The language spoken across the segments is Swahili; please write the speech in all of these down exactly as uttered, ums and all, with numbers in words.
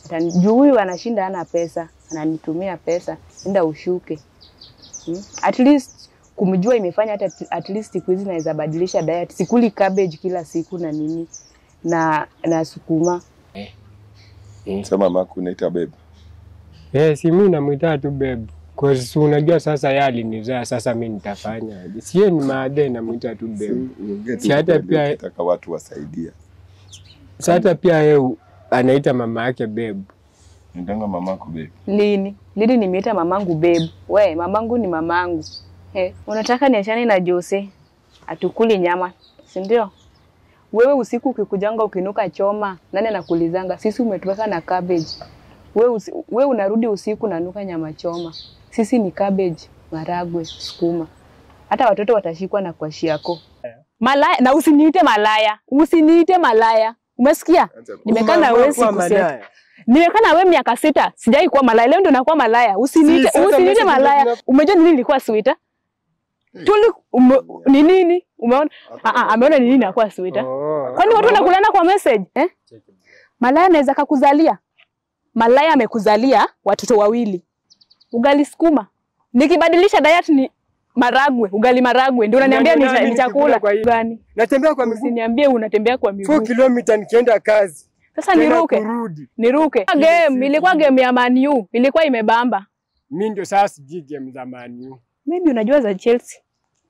Juu huyu anashinda hana pesa, ananitumia pesa, enda ushuke. Hmm? At least kumjua imefanya hata at least siku hizi naweza badilisha diet. Sikuli cabbage kila siku na nini na na sukuma. Eh. Eh. Sema mama kunaita babe. Eh, si mimi namuita tu babe. Kwa sababu unajua sasa yeye alinizaa, sasa mimi nitafanya aje? Sio ni maade namuita tu babe. Si hata pia nataka watu wasaidia. Si hata pia yeye anaita mama yake babe. Nitanga mamako babe. Lini? Lini nimeita mamangu babe? We, mamangu ni mamangu. Eh, unataka niachane na Jose? Atukuli nyama, si ndio? Wewe usiku ukikujanga ukinuka choma, nani anakulizanga? Sisi umetuweka na cabbage. Wewe usi, we unarudi usiku nanuka nyama choma. Sisi ni cabbage, maragwe, sukuma. Hata watoto watashikwa na kwashi yako. Malaya, na usiniite malaya. Usiniite malaya. Umesikia? Nimekaa na wewe siku sita. Nimekaa na wewe miaka sita. Sijai kuwa malaya. Leo ndo nakuwa malaya. Usiniite, si, usiniite malaya. Umejua nini nilikuwa sweeter? Tuli ume, ni nini? Umeona? Ah ah, ameona ni nini nakuwa sweeter? Oh, kwani watu wanakulana kwa message, eh? Malaya anaweza kukuzalia. Malaya amekuzalia watoto wawili. Ugali sukuma. Nikibadilisha diet ni maragwe, ugali maragwe. Ndio unaniambia ni, ni chakula gani? Natembea kwa miguu. Usiniambie unatembea kwa miguu. four kilometers nikienda kazi. Sasa niruke. Niruke. Game ilikuwa game ya Man U, ilikuwa imebamba. Mimi ndio sasa siji game za Man U. Maybe unajua za Chelsea.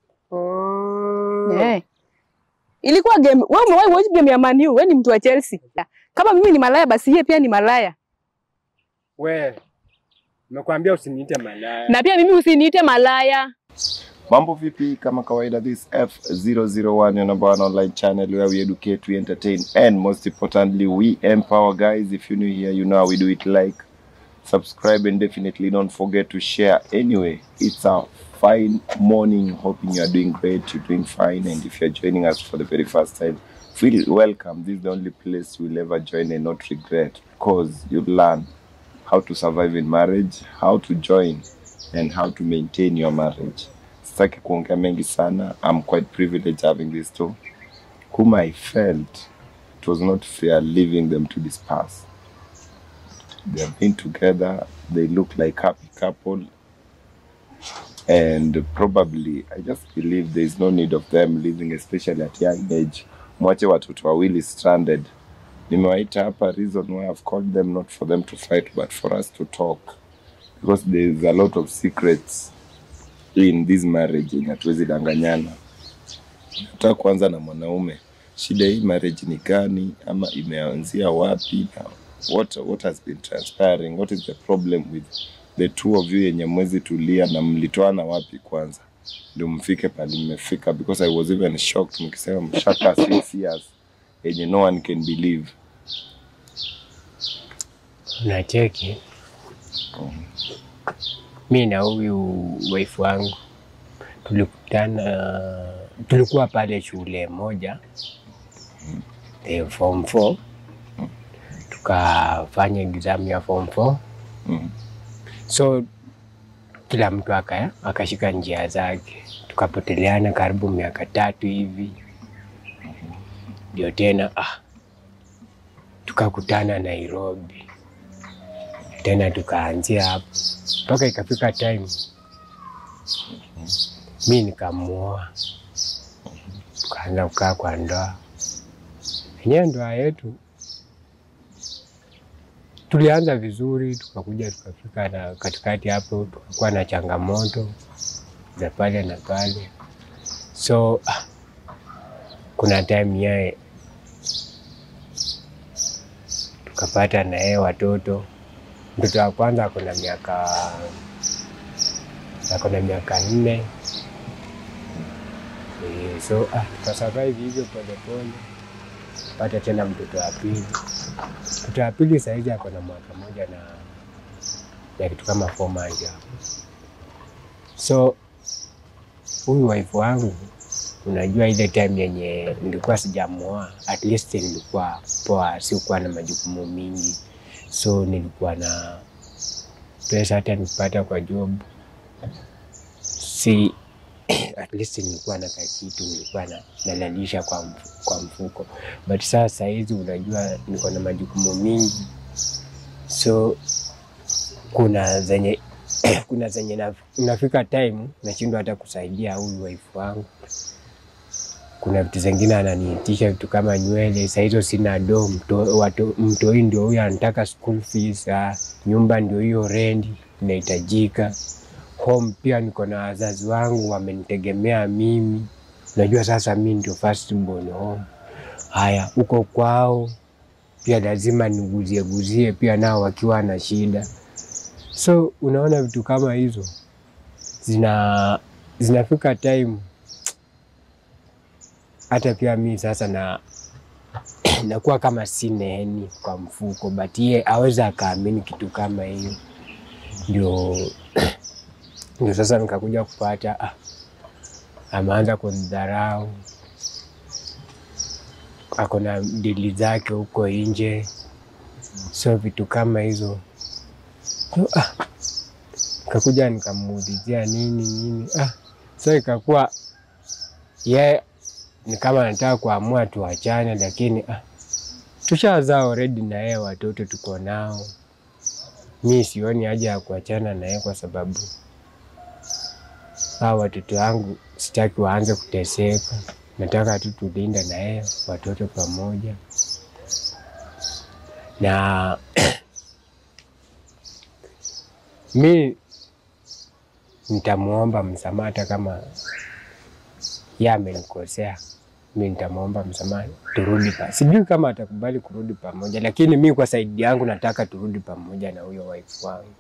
Oh. Yeah. Ilikuwa game, wewe umewahi watch game ya Man U, wewe ni mtu wa Chelsea. Kama mimi ni malaya basi yeye pia ni malaya. Wewe. Nakwambia usiniite malaya. Na pia mimi usiniite malaya. Mambo vipi? Kama kawaida, this F zero zero one, your number one online channel where we educate, we entertain, and most importantly, we empower. Guys, if you're new here, you know how we do it. Like, subscribe, and definitely don't forget to share. Anyway, it's a fine morning. Hoping you are doing great, you're doing fine, and if you're joining us for the very first time, feel welcome. This is the only place you'll ever join and not regret, because you'll learn how to survive in marriage, how to join, and how to maintain your marriage. Sitaki kuongea mengi sana. I'm quite privileged having these two, whom I felt it was not fair leaving them to disperse. They have been together. They look like happy couple, and probably I just believe there is no need of them leaving, especially at young age. Mwache watoto wawili stranded. Nimewaita hapa, reason why I've called them, not for them to fight, but for us to talk, because there is a lot of secrets in this marriage yenye hatuwezi danganyana. Nataka kuanza na mwanaume. Shida hii marriage ni gani, ama imeanzia wapi, na what what has been transpiring? What is the problem with the two of you yenye mwezi tulia, na mlitoana wapi kwanza ndio mfike pale mmefika? Because I was even shocked mkisema mshaka six years yenye no one can believe. Unacheki. Oh. Mimi na huyu wife wangu tulikutana, tulikuwa pale shule moja, the form four, tukafanya exam ya form four. Mm. So kila mtu akaya akashika njia zake, tukapoteleana karibu miaka tatu hivi. Ndio tena ah tukakutana Nairobi. Tena tukaanzia hapo mpaka ikafika time mimi nikamuoa, tukaanza kukaa kwa ndoa. Yenyewe ndoa yetu tulianza vizuri, tukakuja tukafika na katikati hapo tukakuwa na changamoto za pale na pale. So ah, kuna time yeye tukapata na yeye watoto. Mtoto wa kwanza akona miaka akona miaka nne. E, so ah, tukasurvive hivyo pole pole. Pata tena mtoto wa pili. Mtoto wa pili sasa hivi akona mwaka mmoja na ya kitu kama four months hapo. So huyu wife wangu, unajua ile time yenye nilikuwa sijamuoa, at least nilikuwa poa, sikuwa na majukumu mingi. So nilikuwa na pesa hata nipata kwa job. Si at least nilikuwa na kitu, nilikuwa na nalalisha kwa mfuko, kwa mfuko. But sasa hizi unajua niko na majukumu mingi. So kuna zenye kuna zenye na, nafika time nashindwa hata kusaidia huyu wife wangu. Kuna vitu zingine ananiitisha vitu kama nywele, saa hizo sina do, mto watu mtoi ndio huyo anataka school fees, uh, nyumba ndio hiyo rent inahitajika. Home pia niko na wazazi wangu wamenitegemea mimi. Unajua sasa mimi ndio first born home. Haya, uko kwao pia lazima niguzie guzie pia nao wakiwa na shida. So unaona vitu kama hizo zina zinafika time hata pia mimi sasa na nakuwa kama sineni kwa mfuko, but yeye aweza akaamini kitu kama hiyo. Ndio ndio sasa nikakuja kupata ah, ameanza kunidharau. Ako na dili zake huko nje. So vitu kama hizo. So, ah, nikakuja nikamuulizia nini nini. Ah, so ikakuwa yeye ni kama anataka kuamua tuachane, lakini ah, tushazaa already na yeye, watoto tuko nao. Mimi sioni haja ya kuachana na yeye kwa sababu hao watoto wangu sitaki waanze kuteseka. Nataka tu tulinde na yeye, watoto pamoja. Na mimi nitamuomba msamaha hata kama yeye amenikosea. Mimi nitamuomba msamaha turudi pa. Sijui kama atakubali kurudi pamoja, lakini mimi kwa side yangu nataka turudi pamoja na huyo wife wangu.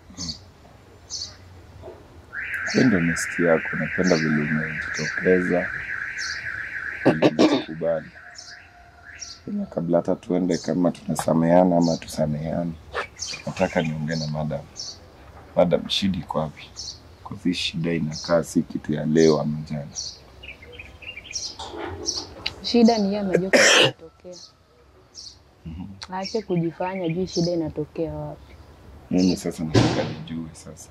Ndio mesti yako, napenda vile umejitokeza. Nakubali. Ina kabla hata tuende kama tunasameheana ama tusameheane, nataka niongee na madam. Madam, shida iko wapi? Kwa hii shida inakaa si kitu ya leo ama jana. Shida ni yeye anajua kinatokea. Mhm. Aache kujifanya juu shida inatokea wapi. Mimi sasa nataka nijue sasa.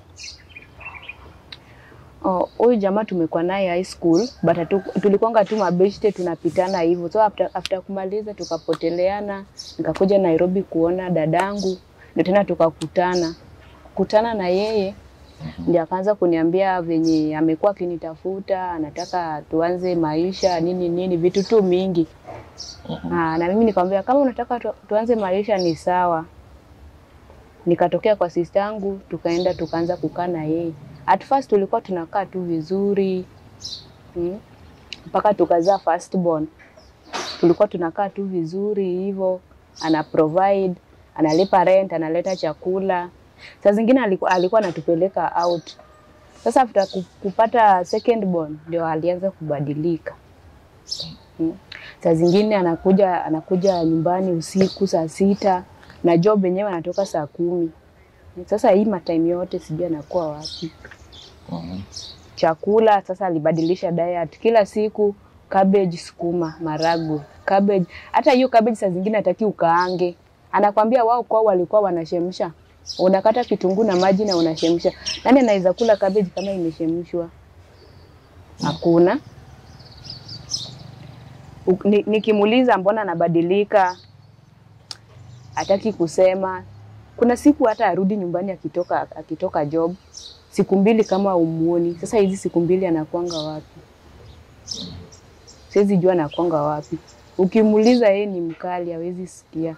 Oh, huyu jamaa tumekuwa naye high school, but tulikuanga tu mabeshte tunapitana hivyo. So after, after kumaliza tukapoteleana, nikakuja Nairobi kuona dadangu, ndio tena tukakutana. Kutana na yeye, ndio akaanza kuniambia venye amekuwa akinitafuta, anataka tuanze maisha nini nini, vitu tu mingi. Uh-huh. Ah, na mimi nikamwambia kama unataka tu, tuanze maisha ni sawa. Nikatokea kwa sister yangu, tukaenda tukaanza kukaa na yeye. At first tulikuwa tunakaa tu vizuri. Hmm? Mpaka tukazaa first born. Tulikuwa tunakaa tu vizuri hivyo, ana provide, analipa rent, analeta chakula. Saa zingine alikuwa alikuwa anatupeleka out. Sasa after kupata second born ndio alianza kubadilika. Hmm? Saa zingine anakuja anakuja nyumbani usiku saa sita na job yenyewe anatoka saa kumi. Sasa hii matime yote sijui anakuwa wapi. Uh-huh. Chakula sasa alibadilisha diet. Kila siku cabbage, sukuma, marago, cabbage. Hata hiyo cabbage saa zingine hataki ukaange. Anakuambia wao kwao walikuwa wanashemsha. Unakata kitunguu na maji na unashemsha. Nani anaweza kula cabbage kama imeshemshwa? Hakuna. Nikimuuliza mbona anabadilika, hataki kusema. Kuna siku hata arudi nyumbani akitoka akitoka job, siku mbili kama umuoni. Sasa hizi siku mbili anakuanga wapi? Siwezi jua anakuanga wapi. Ukimuuliza yeye ni mkali hawezi sikia.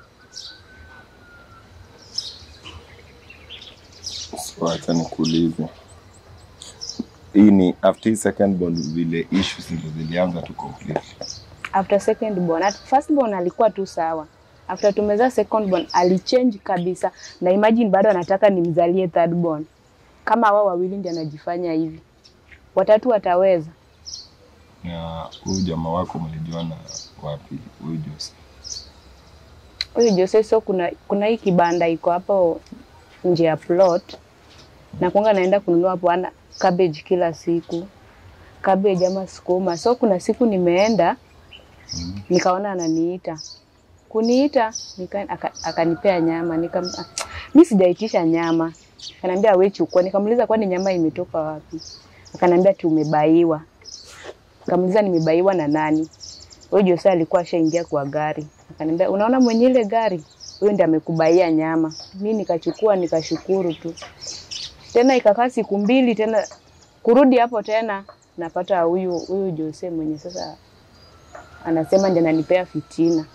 So acha nikuulize. Hii ni after second born vile issues ndio zilianza tu completely. After second born, at first born alikuwa tu sawa. After tumezaa second born alichange kabisa. Na imagine bado anataka nimzalie third born. Kama wao wawili ndio anajifanya hivi. Watatu wataweza. Na huyu jamaa wako mlijuana wapi? Huyu Jose. Huyu Jose, so kuna kuna hii kibanda iko hapo nje ya plot. Na kuanga naenda kununua hapo ana cabbage kila siku. Cabbage ama sukuma. So kuna siku nimeenda mm. nikaona ananiita. Kuniita nika akanipea nyama, nika mimi sijaitisha nyama. Akaniambia wewe chukua. Nikamuuliza kwani nyama imetoka wapi? Akaniambia tu umebaiwa. Nikamuuliza nimebaiwa na nani? Wewe Jose alikuwa ashaingia kwa gari. Akaniambia unaona mwenye ile gari? huyo ndiye amekubaia nyama. Mimi nikachukua nikashukuru tu. Tena ikakaa siku mbili tena kurudi hapo tena napata huyu huyu Jose mwenye sasa anasema ndiye ananipea fitina.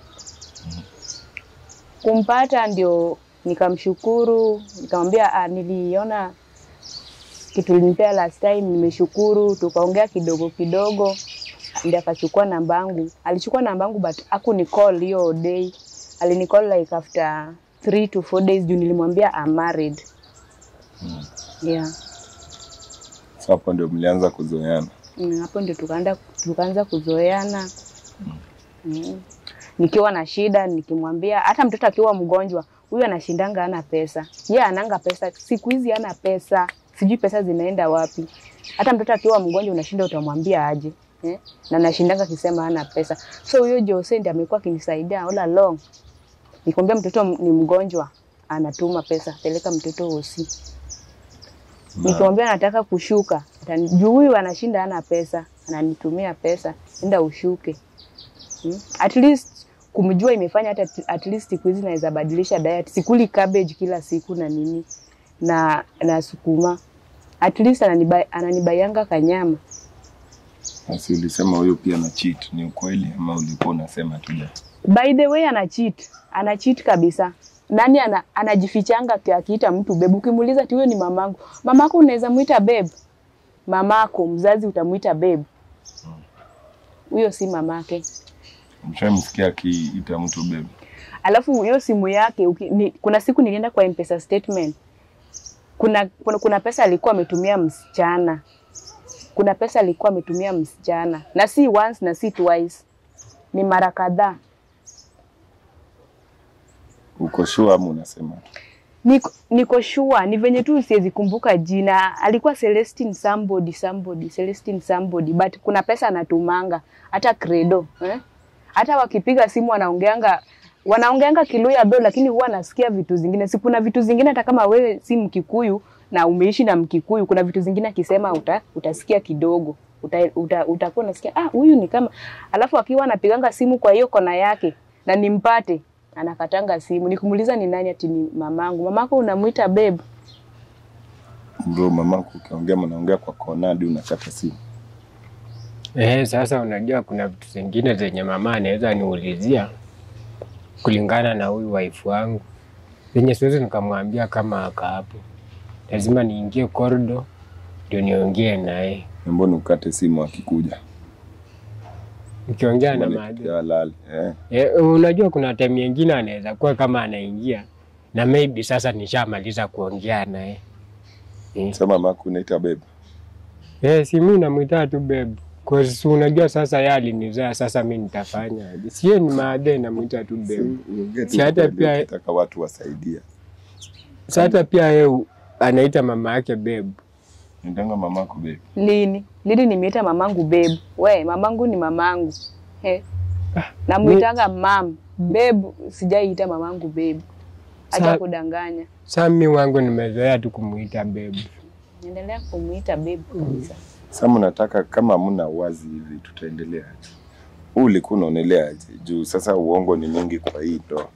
Kumpata ndio nikamshukuru, nikamwambia ah, niliona kitu ulinipea last time, nimeshukuru, tukaongea kidogo kidogo. Ndio akachukua namba yangu. Alichukua namba yangu but hakunicall hiyo day. Alinicall like after three to four days juu nilimwambia I'm married. Mm. Yeah. So hapo ndio mlianza kuzoeana. Mm, hapo ndio tukaanza tukaanza kuzoeana. Mm. Mm. Nikiwa na shida nikimwambia hata mtoto akiwa mgonjwa, huyu anashindanga hana pesa. Yeye yeah, ananga pesa. Siku hizi hana pesa. Sijui pesa zinaenda wapi. Hata mtoto akiwa mgonjwa unashinda utamwambia aje. Eh? Na nashindanga kisema hana pesa. So huyo Jose ndiye amekuwa akinisaidia all along. Nikwambia mtoto ni mgonjwa, anatuma pesa, peleka mtoto hosi. Nikwambia nataka kushuka, juu huyu anashinda hana pesa, ananitumia pesa, enda ushuke. Hmm? At least kumjua imefanya hata at least siku hizi naweza badilisha diet. Sikuli cabbage kila siku na nini na na sukuma. At least ananibai ananibayanga kanyama. Asi ulisema huyo pia ana cheat, ni ukweli ama ulikuwa unasema tu? By the way ana cheat, ana cheat kabisa. Nani ana anajifichanga akiita mtu babe. Ukimuuliza tu huyo ni mamangu. Mamako unaweza muita babe? Mamako mzazi utamuita babe. Huyo si mamake. Mshamsikia akiita mtu babe. Alafu hiyo simu yake uki, ni, kuna siku nilienda kwa M-Pesa statement. Kuna kuna, kuna pesa alikuwa ametumia msichana. Kuna pesa alikuwa ametumia msichana. Na si once na si twice. Ni mara kadhaa. Uko sure ama unasema? Niko niko sure, ni venye tu siwezi kumbuka jina. Alikuwa Celestine somebody somebody, Celestine somebody, but kuna pesa anatumanga hata credo, eh? Hata wakipiga simu wanaongeanga wanaongeanga Kiluya bro, lakini huwa nasikia vitu zingine. Si kuna vitu zingine hata kama wewe si Mkikuyu na umeishi na Mkikuyu, kuna vitu zingine akisema uta, utasikia kidogo. Uta, uta, utakuwa unasikia ah huyu ni kama, alafu akiwa anapiganga simu kwa hiyo kona yake na nimpate anakatanga simu. Nikumuuliza ni nani, ati ni mamangu. Mamako unamuita babe? Bro, mamako ukiongea mnaongea kwa kona hadi unakata simu. Eh, sasa unajua kuna vitu zingine zenye mama anaweza niulizia kulingana na huyu wife wangu. Zenye siwezi nikamwambia kama aka hapo. Lazima niingie corridor ndio niongee naye. Mbona ukate simu akikuja? Ukiongea na maadhi. Eh. Eh, unajua kuna time nyingine anaweza kuwa kama anaingia na maybe sasa nishamaliza kuongea naye. Eh. Sema mamako unaita babe. Eh, si mimi namuita tu babe. Kwa sababu unajua sasa yeye alinizaa, sasa mimi nitafanya aje? Sie ni maadhi namuita tu babe. Si hata pia nataka watu wasaidia. Si hata pia yeye anaita mama yake babe. Nitanga mamako babe. Lini? Lini nimeita mamangu babe? We, mamangu ni mamangu. He. Namuitanga mam. Babe, sijaita mamangu babe. Acha kudanganya. Sasa mimi wangu nimezoea tu kumuita babe. Niendelea kumuita babe kabisa. Sasa mnataka kama hamna wazi hivi tutaendelea aje? Ulikuwa unaonelea aje? Juu sasa uongo ni mingi kwa hii ndo.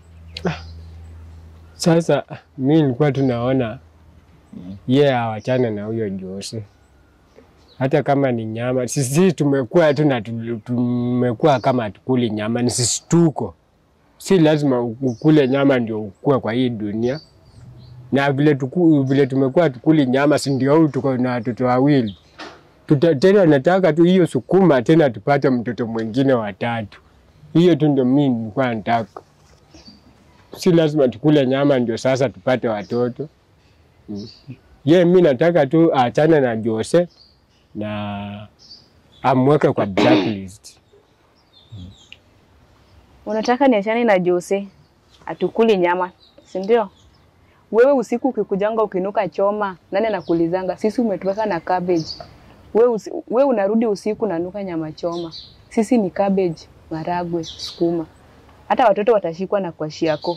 Sasa mimi nilikuwa tunaona yeye yeah, awachane na huyo Jose. Hata kama ni nyama, sisi tumekuwa tu na tumekuwa kama tukuli nyama, ni sisi tuko. Si lazima ukule nyama ndio ukue kwa hii dunia. Na vile tuku, vile tumekuwa tukuli nyama, si ndio tuko na watoto wawili. Tuta, tena nataka tu hiyo sukuma tena tupate mtoto mwingine wa tatu. Hiyo tu ndio mimi nilikuwa nataka. Si lazima tukule nyama ndio sasa tupate watoto. Mm. Ye yeah, mimi nataka tu aachane na Jose na amweke kwa blacklist. Mm. Unataka niachane na Jose atukuli nyama, si ndio? Wewe usiku ukikujanga ukinuka choma, nani anakulizanga? Sisi umetuweka na cabbage. Wewe wewe unarudi usiku nanuka nyama choma. Sisi ni cabbage, maragwe, sukuma. Hata watoto watashikwa na kwashi yako.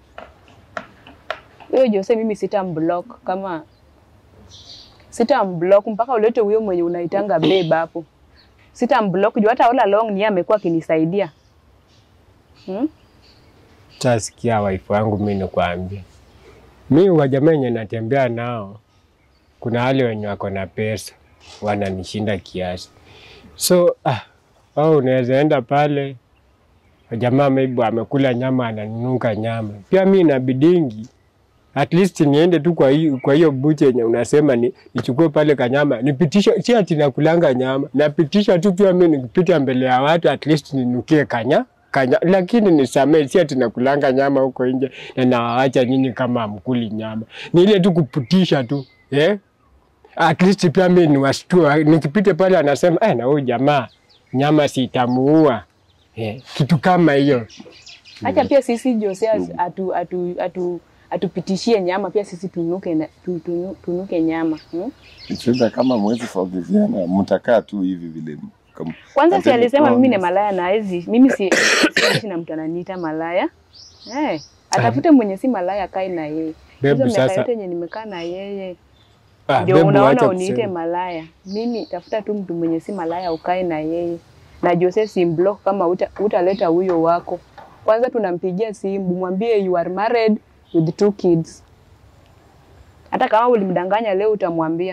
Wewe Jose mimi sitamblock kama sitamblock mpaka ulete huyo mwenye unaitanga babe hapo. Sitamblock juu hata all along ni amekuwa akinisaidia. Hmm? Tasikia wife wangu mimi nikwambia. Mimi wa jamaa wenye natembea nao kuna wale wenye wako na pesa wananishinda kiasi. So ah, au unaweza enda pale jamaa maybe amekula nyama ananunuka nyama. Pia mimi inabidingi at least niende tu kwa hiyo kwa hiyo buche yenye unasema ni nichukue pale kanyama nipitisha, si ati nakulanga nyama napitisha tu, pia mimi nikipita mbele ya watu at least ninukie kanya kanya, lakini nisamee, si ati nakulanga nyama huko nje na nawaacha nyinyi kama mkuli nyama. Ni ile tu kuputisha tu eh, at least pia mimi niwashtua nikipita pale anasema eh, na huyu jamaa nyama sitamuua eh, kitu kama hiyo. Acha pia sisi Jose atu atu atu atupitishie nyama pia sisi tunuke na, tu, tu, tunuke nyama. Hmm? Sasa kama mwezi forgiviana mtakaa tu hivi vile. Kwanza si alisema mimi ni malaya na hizi. Mimi si si na mtu ananiita malaya. Eh, hey, atafute mwenye si malaya kae na yeye. Hizo miaka yote yenye nimekaa na yeye. Ah, ndio unaona uniite malaya. Mimi tafuta tu mtu mwenye si malaya ukae na yeye. Na Jose si block kama uta, utaleta huyo wako. Kwanza tunampigia simu mwambie you are married with two kids. Hata kama ulimdanganya leo utamwambia.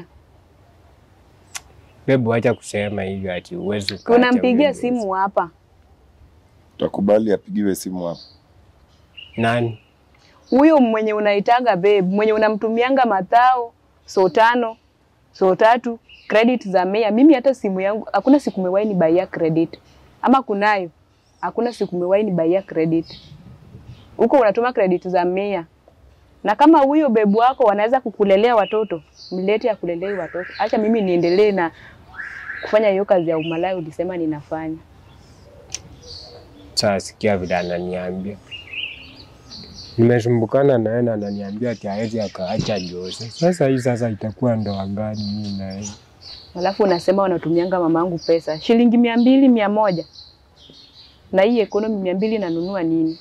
Bebu acha kusema hivyo ati uwezo. Kuna mpigia simu hapa. Utakubali apigiwe simu hapa? Nani? Huyo mwenye unaitaga babe, mwenye unamtumianga matao, so tano, so tatu, credit za mia. Mimi hata simu yangu, hakuna siku mewahi ni buy credit. Ama kunayo, hakuna siku mewahi ni buy credit. Huko unatuma credit za mia. Na kama huyo bebu wako wanaweza kukulelea watoto, mlete ya kulelea watoto. Acha mimi niendelee na kufanya hiyo kazi ya umalaya ulisema ninafanya. Sasa sikia vile ananiambia. Nimesumbukana na yeye ananiambia ati hawezi akaacha Jose. Sasa hii sasa itakuwa ndoa gani mimi na yeye? Alafu unasema wanatumianga mamangu pesa. Shilingi mia mbili, mia moja. Na hii economy mia mbili nanunua nini?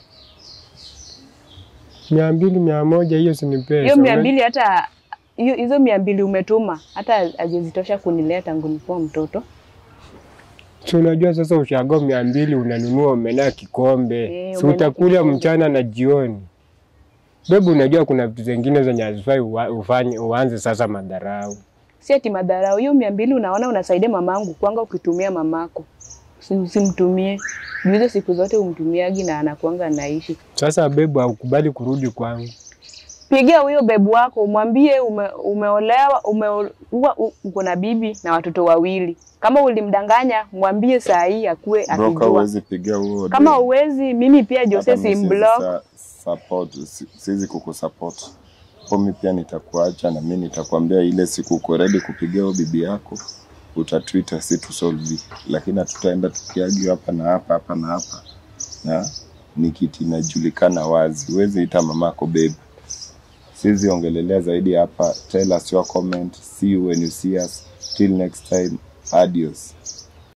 Mia mbili, mia moja hiyo si ni pesa. Hiyo mia mbili hata hiyo hizo mia mbili umetuma hata hajezitosha kunilea tangu nipo mtoto. So unajua sasa ushago mia mbili unanunua omena kikombe. E, si utakula mchana na jioni. Bebu unajua kuna vitu zingine zenye hazifai ufanye uanze sasa madharau. Si ati madharau, hiyo mia mbili unaona unasaidia mamangu kwanga ukitumia mamako. Usimtumie. Hizo siku zote umtumiagi na anakuanga anaishi. Sasa bebu haukubali kurudi kwangu. Pigia huyo bebu wako umwambie ume, umeolewa, ume uko na bibi na watoto wawili. Kama ulimdanganya mwambie saa hii akue akijua. Broka uwezi pigia huo. Kama uwezi mimi pia Jose si mblock. Support, siwezi kukusupport. Kwa mimi pia nitakuacha na mimi nitakwambia ile siku uko ready kupigia huyo bibi yako utatwitter si to solve, lakini tutaenda tukiagi hapa na hapa hapa na hapa. Na nikiti inajulikana wazi. Uwezi ita mamako babe. Sizi ongelelea zaidi hapa. Tell us your comment. See you when you see us. Till next time. Adios.